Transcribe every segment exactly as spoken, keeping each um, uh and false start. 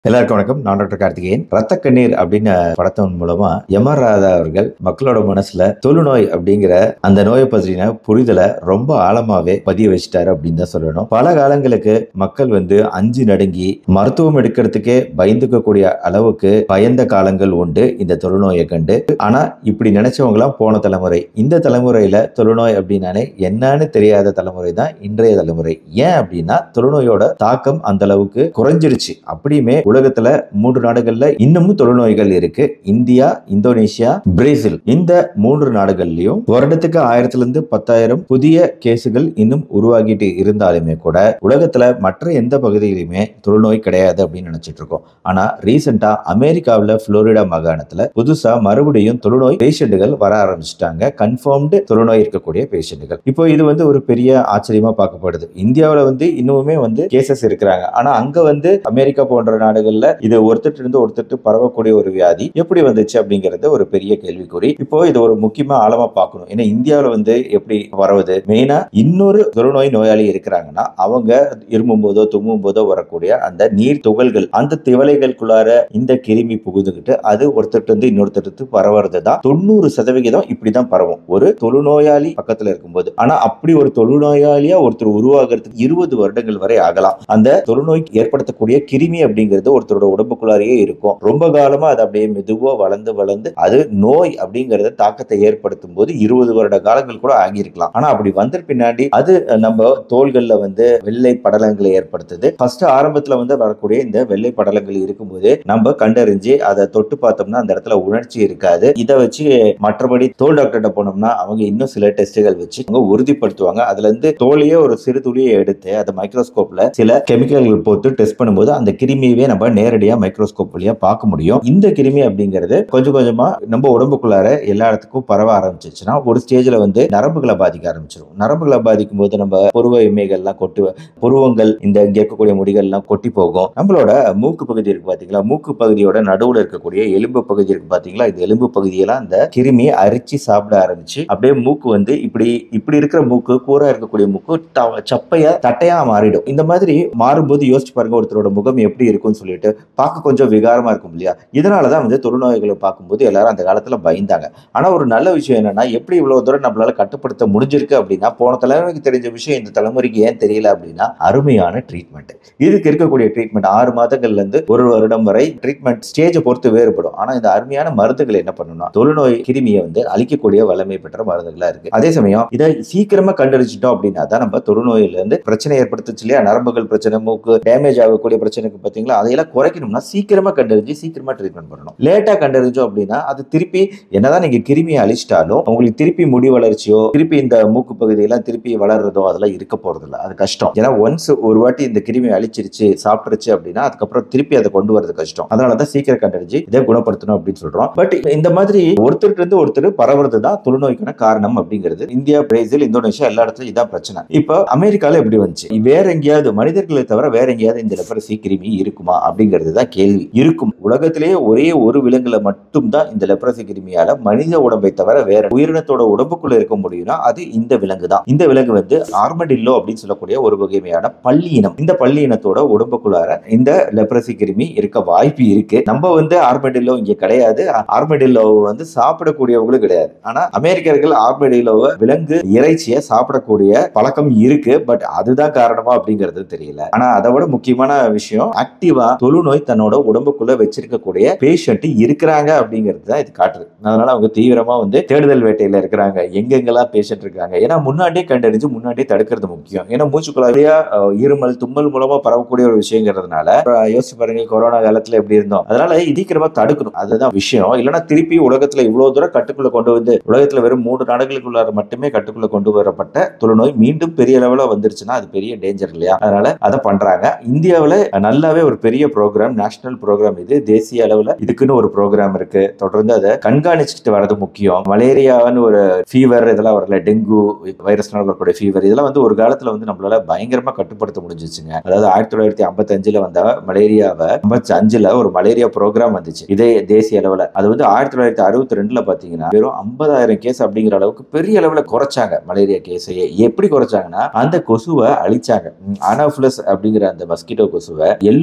எல்லாருக்கும் வணக்கம். நான் டாக்டர் கார்த்திகேயன். ரத்த கண்ணீர் அப்படின்னு படத்தின் மூலமா எம் ஆர் ராதா அவர்கள் மக்களோட மனசுல தொழுநோய் அப்படிங்கிற அந்த நோயை பற்றின புரிதலை ரொம்ப ஆழமாவே பதிய வச்சுட்டாரு அப்படின்னு தான் சொல்லணும். பல காலங்களுக்கு மக்கள் வந்து அஞ்சு நடுங்கி மருத்துவம் எடுக்கிறதுக்கே பயந்துக்கக்கூடிய அளவுக்கு பயந்த காலங்கள் உண்டு இந்த தொழுநோயை கண்டு. ஆனா இப்படி நினைச்சவங்களாம் போன தலைமுறை. இந்த தலைமுறையில தொழுநோய் அப்படின்னாலே என்னன்னு தெரியாத தலைமுறை தான் இன்றைய தலைமுறை. ஏன் அப்படின்னா தொழுநோயோட தாக்கம் அந்த அளவுக்கு குறைஞ்சிருச்சு. அப்படியுமே உலகத்துல மூன்று நாடுகள்ல இன்னமும் தொழுநோய்கள் இருக்கு. India, Indonesia, Brazil. இந்த மூன்று நாடுகள்லயும் வருடத்துக்கு ஆயிரத்துல இருந்து பத்தாயிரம் புதிய கேசுகள் இன்னும் உருவாகிட்டு இருந்தாலுமே கூட உலகத்துல மற்ற எந்த பகுதியிலுமே தொழுநோய் கிடையாது அப்படின்னு நினைச்சிட்டு இருக்கோம். ஆனா ரீசெண்டா அமெரிக்காவில் புளோரிடா மாகாணத்துல புதுசா மறுபடியும் தொழுநோய் பேஷண்ட்டுகள் வர ஆரம்பிச்சுட்டாங்க. கன்ஃபார்ம்டு தொழுநோய் இருக்கக்கூடிய பேஷண்ட்டுகள். இப்போ இது வந்து ஒரு பெரிய ஆச்சரியமா பார்க்கப்படுது. இந்தியாவில் வந்து இன்னுமே வந்து கேசஸ் இருக்கிறாங்க. ஆனா அங்க வந்து அமெரிக்கா போன்ற நாடுகள் இது ஒருத்தர் இருந்து ஒருத்தர் பரவக்கூடிய ஒரு வியாதி எப்படி வந்துச்சு அப்படிங்கிறது ஒரு பெரிய கேள்விக்குறி. இப்போ இது ஒரு முக்கியமா ஆழமா பார்க்கணும். ஏன்னா இந்தியாவில் வந்து எப்படி பரவுது, மெயினா இன்னொரு தொழுநோய் நோயாளி இருக்கிறாங்கன்னா அவங்க இருமும் போதோ தும்மும் போதோ வரக்கூடிய அந்த நீர் துகள்கள், அந்த திவலைகளுக்குள்ளார இந்த கிருமி புகுந்துகிட்டு அது ஒருத்தர் இருந்து இன்னொருத்தருக்கு பரவுறது தான் தொண்ணூறு சதவிகிதம் இப்படிதான் பரவும் ஒரு தொழுநோயாளி பக்கத்துல இருக்கும்போது. ஆனா அப்படி ஒரு தொழுநோயாளியா ஒருத்தர் உருவாகிறதுக்கு இருபது வருடங்கள் வரை ஆகலாம். அந்த தொழுநோய் ஏற்படுத்தக்கூடிய கிருமி அப்படிங்கிறது ஒருத்தரோட உடம்புக்குள்ளாரியே இருக்கும். ரொம்ப காலமா அது அப்படியே மெதுவா வளர்ந்து வளர்ந்து அது நோய் அப்படிங்கறத தாக்கத்தை ஏற்படுத்தும் போது இருபது வருட காலங்கள் கூட ஆகியிருக்கலாம். ஆனா அப்படி வந்த பின்னாடி அது நம்ம தோள்கள்ல வந்து வெள்ளை படலங்களை ஏற்படுத்துது. ஃபர்ஸ்ட் ஆரம்பத்துல வந்து வரக்கூடிய இந்த வெள்ளை படலங்கள் இருக்கும்போது நம்ம கண்டறிஞ்சு அதை தொட்டு பார்த்தோம்னா அந்த இடத்துல உணர்ச்சி இருக்காது. இதை வச்சு மற்றபடி தோல் டாக்டர்கிட்ட போனோம்னா அவங்க இன்னும் சில டெஸ்டுகள் வச்சு அவங்க உறுதிப்படுத்துவாங்க. அதுல இருந்து தோலையே ஒரு சிறு துளியை எடுத்து அதை மைக்ரோஸ்கோப்ல சில கெமிக்கல்கள் போட்டு டெஸ்ட் பண்ணும்போது அந்த கிருமியவே நம்ம நேரடியா மைக்ரோஸ்கோப் வழியா பார்க்க முடியும். இந்த கிருமி அப்படிங்கிறது கொஞ்சம் கொஞ்சமா நம்ம உடம்புக்குள்ளார எல்லா இடத்துக்கும் பரவ ஆரம்பிச்சிச்சுன்னா ஒரு ஸ்டேஜ்ல வந்து நரம்புகளை பாதிக்க ஆரம்பிச்சிடும். நரம்புகளை பாதிக்கும் போது நம்ம புருவ இமைகள்லாம் கொட்டு, புருவங்கள் இந்த இங்க இருக்கக்கூடிய முடிகள் எல்லாம் கொட்டி போகும். நம்மளோட மூக்கு பகுதி இருக்கு பாத்தீங்களா, மூக்கு பகுதியோட நடுவுல இருக்கக்கூடிய எலும்பு பகுதி இருக்கு பாத்தீங்களா, இந்த எலும்பு பகுதியெல்லாம் அந்த கிருமி அரிச்சு சாப்பிட ஆரம்பிச்சு அப்படியே மூக்கு வந்து இப்படி இப்படி இருக்கிற மூக்கு கூரா இருக்கக்கூடிய மூக்கு சப்பையா தட்டையா மாறிடும். இந்த மாதிரி மாறும்போது யோசிச்சு பாருங்க ஒருத்தரோட முகம் எப்படி இருக்கும்னு சொல்லிட்டு பார்க்க கொஞ்சம் விகாரமா இருக்கும் இல்லையா. இதனாலதான் வந்து தொழுநோய்களை பார்க்கும்போது எல்லாரும் அந்த காலத்துல பயந்தாங்க. ஆனா ஒரு நல்ல விஷயம் என்னன்னா எப்படி இவ்வளவு தூரம் நம்மளால கட்டுப்படுத்த முடிஞ்சிருக்கு அப்படின்னா போன தலைமுறைக்கு தெரிஞ்ச விஷயம் இந்த தலைமுறைக்கு ஏன் தெரியல அப்படின்னா அருமையான ட்ரீட்மெண்ட். இதுக்கு இருக்கக்கூடிய ட்ரீட்மெண்ட் ஆறு மாதங்கள்ல இருந்து ஒரு வருடம் வரை ட்ரீட்மெண்ட் ஸ்டேஜை பொறுத்து வேறுபடும். ஆனா இந்த அருமையான மருந்துகள் என்ன பண்ணணும்னா தொழுநோய் கிருமியை வந்து அழிக்கக்கூடிய வல்லமை பெற்ற மருந்துகளா இருக்கு. அதே சமயம் இதை சீக்கிரமா கண்டறிச்சிட்டோம் அப்படின்னா தான் நம்ம தொழுநோயில இருந்து பிரச்சனை ஏற்படுத்துச்சு இல்லையா, நரம்புகள் பிரச்சனை, மூக்கு டேமேஜ் ஆகக்கூடிய பிரச்சனைக்கு பாத்தீங்களா, அதையெல்லாம் குறைக்கணும்னா சீக்கிரமா கண்டறிஞ்சு சீக்கிரமா ட்ரீட்மெண்ட் பண்ணணும். லேட்டா கண்டறிஞ்சோம் அப்படின்னா அது திருப்பி என்னதான் நீங்க கிருமியை அழிச்சிட்டாலும் உங்களுக்கு திருப்பி முடி வளர்ச்சியோ திருப்பி இந்த மூக்கு பகுதியெல்லாம் திருப்பி வளர்றதோ அதெல்லாம் இருக்க போறது இல்லை. அது கஷ்டம். ஏன்னா ஒன்ஸ் ஒரு வாட்டி இந்த கிருமி அழிச்சிருச்சு சாப்பிட்டுருச்சு அப்படின்னா அதுக்கப்புறம் திருப்பி அதை கொண்டு வரது கஷ்டம். அதனாலதான் சீக்கிரம் கண்டறிஞ்சு இதை குணப்படுத்தணும் அப்படின்னு சொல்றோம். பட் இந்த மாதிரி ஒருத்தர் இருந்து ஒருத்தர் பரவுறது தான் தொழுநோய்க்கான காரணம் அப்படிங்கிறது. இந்தியா, பிரேசில், இந்தோனேஷியா எல்லா இடத்துலயும் இதான் பிரச்சனை. இப்போ அமெரிக்கால எப்படி வந்துச்சு, வேற எங்கேயாவது மனிதர்களை தவிர வேற எங்கேயாவது இந்த லெப்ரசி கிருமி இருக்குமா அப்படிங்கிறது தான் கேள்வி. இருக்கும். உலகத்திலேயே ஒரே ஒரு விலங்குல மட்டும் தான் இந்த லெப்ரசி கிருமியால மனித உடம்பை தவிர வேற உயிரினத்தோட உடம்புக்குள்ள இருக்க முடியும்னா அது இந்த விலங்கு தான். இந்த விலங்கு வந்து ஆர்மடில்லோ அப்படின்னு சொல்லக்கூடிய ஒரு வகையான பள்ளி இனம். இந்த பள்ளி இனத்தோட உடம்புக்குள்ளார இந்த லெப்ரசி கிருமி இருக்க வாய்ப்பு இருக்கு. நம்ம வந்து ஆர்மடில்லோ இங்க கிடையாது. ஆர்மடில்லோ வந்து சாப்பிடக்கூடியவங்களும் கிடையாது. ஆனா அமெரிக்கர்கள் ஆர்மடில்லோவை விலங்கு இறைச்சியை சாப்பிடக்கூடிய பழக்கம் இருக்கு. பட் அதுதான் காரணமா அப்படிங்கிறது தெரியல. ஆனா அதை விட முக்கியமான விஷயம் ஆக்டிவா தொழுநோய் தன்னோட உடம்புக்குள்ள வச்சிருக்கக்கூடிய பேஷண்ட் இருக்கிறாங்க அப்படிங்கிறது தான் இது காட்டுது. அதனால அவங்க தீவிரமா வந்து தேடுதல் வேட்டையில இருக்கிறாங்க. எங்கெங்கெல்லாம் பேஷண்ட் இருக்காங்க ஏன்னா முன்னாடியே கண்டறிஞ்சு முன்னாடியே தடுக்கிறது முக்கியம். ஏன்னா மூச்சுக்குள்ளாரியா இருமல் தும்மல் மூலமா பரவக்கூடிய ஒரு விஷயங்கிறதுனால யோசிச்சு பாருங்க கொரோனா காலத்துல எப்படி இருந்தோம். அதனால சீக்கிரமா தடுக்கணும். அதுதான் விஷயம். இல்லைன்னா திருப்பி உலகத்துல இவ்வளவு தூரம் கட்டுக்குள்ள கொண்டு வந்து உலகத்துல வெறும் மூன்று நாடுகளுக்குள்ளார மட்டுமே கட்டுக்குள்ள கொண்டு வரப்பட்ட தொழுநோய் மீண்டும் பெரிய லெவல வந்துருச்சுன்னா அது பெரிய டேஞ்சர் இல்லையா. அதனால அதை பண்றாங்க. இந்தியாவில் நல்லாவே ஒரு பெரிய ப்ரோக்ராம், நேஷனல் ப்ரோக்ராம் இது. தேசிய அளவில் இதுக்குன்னு ஒரு ப்ரோக்ராம் இருக்கு. தொடர்ந்து அதை கண்காணிச்சுட்டு வரது முக்கியம். மலேரியான்னு ஒரு ஃபீவர் இதெல்லாம் வரல, டெங்கு வைரஸ்னால வரக்கூடிய ஃபீவர் இதெல்லாம் வந்து ஒரு காலத்துல வந்து நம்மளால பயங்கரமா கட்டுப்படுத்த முடிஞ்சிச்சுங்க. அதாவது ஆயிரத்தி தொள்ளாயிரத்தி ஐம்பத்தி அஞ்சுல வந்த மலேரியாவை ஐம்பத்தி அஞ்சுல ஒரு மலேரியா ப்ரோக்ராம் வந்துச்சு இதே தேசிய அளவில். அது வந்து ஆயிரத்தி தொள்ளாயிரத்தி அறுபத்தி ரெண்டுல பாத்தீங்கன்னா வெறும் ஐம்பதாயிரம் கேஸ் அப்படிங்கிற அளவுக்கு பெரிய அளவில் குறைச்சாங்க மலேரியா கேஸையே. எப்படி குறைச்சாங்கன்னா அந்த கொசுவை அழிச்சாங்க. அனாஃபிலஸ் அப்படிங்கிற அந்த மஸ்கிட்டோ கொசுவை எல்லாருமே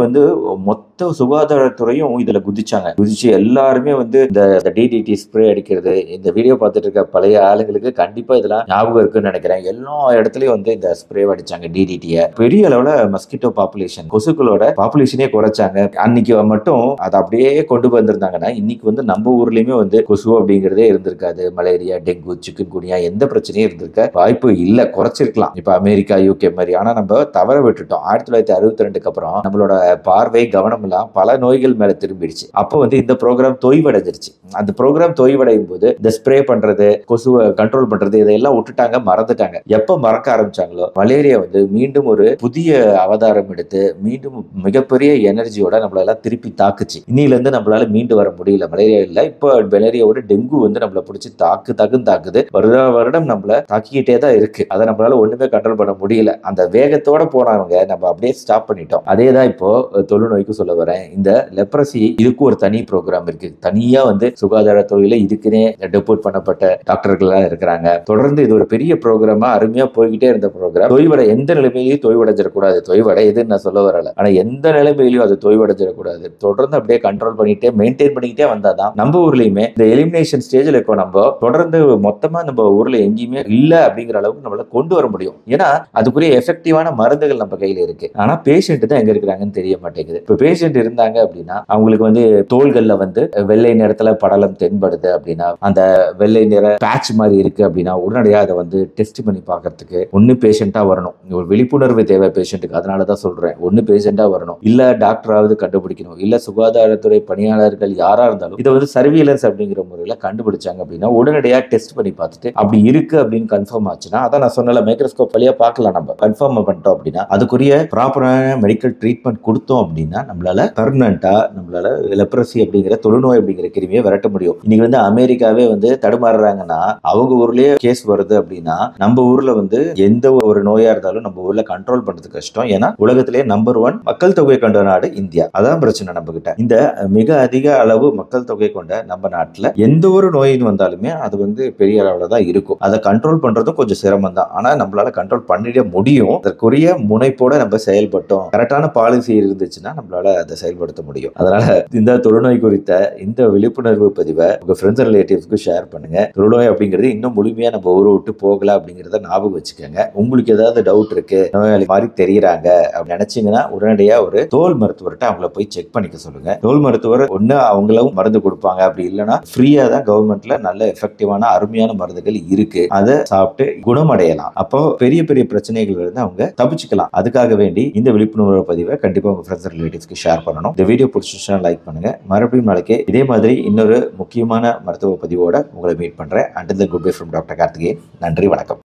வந்து மொத்த சுகாதாரத்துறையும் இதுல குதிச்சாங்க. குதிச்சு எல்லாருமே வந்து இந்த டிடிடி ஸ்ப்ரே அடிக்கிறது, இந்த வீடியோ பார்த்துட்டு இருக்க பழைய ஆளுங்களுக்கு கண்டிப்பா இதெல்லாம் ஞாபகம் இருக்குன்னு நினைக்கிறேன். எல்லா இடத்துலயும் வந்து இந்த ஸ்ப்ரே அடிச்சாங்க டிடிடிய. பெரிய அளவுல மஸ்கிட்டோ பாப்புலேஷன், கொசுக்களோட பாப்புலேஷனே குறைச்சாங்க. அன்னைக்கு மட்டும் அதை அப்படியே கொண்டு வந்திருந்தாங்கன்னா இன்னைக்கு வந்து நம்ம ஊர்லயுமே வந்து கொசு அப்படிங்கிறதே இருந்திருக்காது. மலேரியா, டெங்கு, சிக்கன் குனியா எந்த பிரச்சனையும் இருந்திருக்க வாய்ப்பு இல்ல. குறைச்சிருக்கலாம் இப்ப அமெரிக்கா, யூகே மாதிரி. ஆனா நம்ம தவற விட்டுட்டோம். ஆயிரத்தி தொள்ளாயிரத்தி அறுபத்தி ரெண்டுக்கு அப்புறம் நம்மளோட பார்வை, கவனம் எல்லாம் பல நோய்கள் மேல திரும்பிடுச்சு. அப்போ வந்து இந்த ப்ரோக்ராம் தொய்வடைஞ்சிருச்சு. அந்த ப்ரோக்ராம் தொய்வடையும் போது இந்த ஸ்ப்ரே பண்றது, கொசுவை கண்ட்ரோல் பண்றது இதெல்லாம் விட்டுட்டாங்க, மறந்துட்டாங்க. எப்ப மறக்க ஆரம்பிச்சாங்களோ மலேரியா வந்து மீண்டும் ஒரு புதிய அவதாரம் எடுத்து மீண்டும் மிகப்பெரிய எனர்ஜியோட நம்மளெல்லாம் திருப்பி தாக்குச்சு. இன்னில இருந்து நம்மளால மீண்டு வர முடியல. மலேரியா இல்ல, இப்போ மலேரியாவோட டெங்கு வந்து நம்மள பிடிச்சி தாக்கு தாக்குன்னு தாக்குது. வருட வருடம் நம்மள தாக்கிக்கிட்டே தான் இருக்கு. அதை நம்மளால ஒண்ணுமே கண்ட்ரோல் பண்ண முடியல. அந்த வேகத்தோட போனவங்க நம்ம அப்படியே ஸ்டாப் பண்ணிட்டோம். அதே தான் இப்போ தொழுநோய்க்கு சொல்ல வரேன். இந்த லெப்ரசி இதுக்கு ஒரு தனி ப்ரோக்ராம் இருக்கு. தனியா வந்து சுகாதாரத்துறையில இதுக்குன்னே டெபோட் பண்ணப்பட்ட டாக்டர்கள் எல்லாம் இருக்கிறாங்க. தொடர்ந்து இது ஒரு பெரிய ப்ரோக்ராமா அருமையா போய்கிட்டே இருந்த ப்ரோக்ராம் தொய்வடை எந்த நிலைமையிலையும் தொய்வடைஞ்சிடக்கூடாது. தொய்வடை எதுன்னு நான் சொல்ல வரல. ஆனா எந்த நிலைமையிலையும் அது தொய்வடைஞ்சிடக்கூடாது. தொடர்ந்து அப்படியே கண்ட்ரோல் பண்ணிட்டே மெயின்டைன் பண்ணிக்கிட்டே வந்தாதான் நம்ம ஊர்லயுமே இந்த எலிமினேஷன் ஸ்டேஜ்ல இப்போ நம்ம தொடர்ந்து மொத்தமா நம்ம ஊர்ல எங்கேயுமே இல்ல அப்படிங்கிற அளவுக்கு நம்மளால கொண்டு வர முடியும். ஏன்னா அதுக்குரிய எஃபெக்டிவான மருந்துகள் நம்ம கையில இருக்கு. ஆனா பேஷண்ட் தான் எங்க இருக்கிறாங்கன்னு தெரிய மாட்டேங்குது. இப்ப பேஷண்ட் இருந்தாங்க அப்படின்னா அவங்களுக்கு வந்து தோள்கள்ல வந்து வெள்ளை நிறத்துல படலம் தென்படுது அப்படின்னா, அந்த வெள்ளை நிற பேட்ச் மாதிரி இருக்கு அப்படின்னா உடனடியாக அதை வந்து டெஸ்ட் பண்ணி பார்க்கறதுக்கு ஒன்னு பேஷண்டா வரணும். ஒரு விழிப்புணர்வு தேவை பேஷண்ட்டுக்கு. அதனாலதான் சொல்றேன், ஒன்னு பேஷண்டா வரணும், இல்ல டாக்டராவது கண்டுபிடிக்கணும், இல்ல சுகாதாரத்துறை பணியாளர்கள் யாரா இருந்தாலும் இதை வந்து சர்வீலன்ஸ் அப்படிங்கிற முறையில கண்டுபிடிச்சாங்க அப்படின்னா உடனடியாக டெஸ்ட் பண்ணி பார்த்துட்டு அப்படி இருக்கு அப்படின்னு கன்ஃபார்ம் ஆச்சுன்னா, அதான் நான் சொன்னல மைக்ரோஸ்கோப் வழியா பார்க்கலாம். நம்ம கன்ஃபார்ம் பண்ணிட்டோம் அப்படின்னா அதுக்குரிய ப்ராப்பரான மெடிக்கல் ட்ரீட்மெண்ட் கொடுத்தோம் அப்படின்னா நம்மளால பெர்மனண்டா நம்மளால லெப்ரசி அப்படிங்கிற தொழுநோய் அப்படிங்கிற கிருமியை விரட்ட முடியும். இன்னைக்கு வந்து அமெரிக்காவே வந்து தடுமாறுறாங்கன்னா அவங்க ஊர்லயே கேஸ் வருது அப்படின்னா நம்ம ஊர்ல வந்து எந்த ஒரு நோயா இருந்தாலும் நம்ம ஊர்ல கண்ட்ரோல் பண்றது கஷ்டம். ஏன்னா உலகத்திலேயே நம்பர் ஒன் மக்கள் தொகை கொண்ட நாடு இந்தியா. அதான் பிரச்சனை நம்ம கிட்ட. இந்த மிக அதிக அளவு மக்கள் தொகை கொண்ட நம்ம நாட்டுல எந்த ஒரு நோயின் வந்தாலுமே அது வந்து பெரிய அளவுல தான் இருக்கும். அதை கண்ட்ரோல் பண்றதும் கொஞ்சம் சிரமம் தான். ஆனா நம்மளால கண்ட்ரோல் பண்ணிட முடியும். அதற்குரிய முனைப்போட நம்ம செயல்பட்டோம், கரெக்டான பாலிசி இருந்துச்சுன்னா நம்மளால அதை செயல்படுத்த முடியும். அதனால இந்த தொழுநோய் குறித்த இந்த விழிப்புணர்வு பதிவை உங்க ஃப்ரெண்ட்ஸ் அண்ட் ரிலேட்டிவ்ஸ்க்கு ஷேர் பண்ணுங்க. தொழுநோய் அப்படிங்கிறது இன்னும் முழுமையா நம்ம ஊரை விட்டு போகல அப்படிங்கிறத ஞாபகம் வச்சுக்கோங்க. உங்களுக்கு ஏதாவது டவுட் இருக்கு, நோயாளி மாதிரி தெரியுறாங்க அப்படின்னு நினைச்சீங்கன்னா உடனடியா ஒரு தோல் மருத்துவர்கிட்ட அவங்கள போய் செக் பண்ணிக்க சொல்லுங்க. தோல் மருத்துவர் ஒண்ணு அவங்களும் மருந்து கொடுப்பாங்க, அப்படி இல்லைன்னா ஃப்ரீயா தான் கவர்மெண்ட்ல நல்ல எஃபெக்டிவான அருமையான மருந்துகள் இருக்கு. அதை சாப்பிட்டு குணமடையலாம். அப்போ பெரிய பெரிய பிரச்சனைகள் இருந்து அவங்க தப்பிச்சுக்கலாம். அதுக்காக வேண்டி இந்த விழிப்புணர்வு பதிவை கண்டிப்பா உங்க ஃப்ரெண்ட்ஸ் அண்ட் ரிலேட்டிவ்ஸ்க்கு ஷேர் பண்ணணும். இந்த வீடியோ பிடிச்சிருச்சுன்னா லைக் பண்ணுங்க. மறுபடியும் நாளைக்கு இதே மாதிரி இன்னொரு முக்கியமான மருத்துவ பதிவோட உங்களை மீட் பண்றேன். Until then good bye from doctor Karthikeyan. நன்றி, வணக்கம்.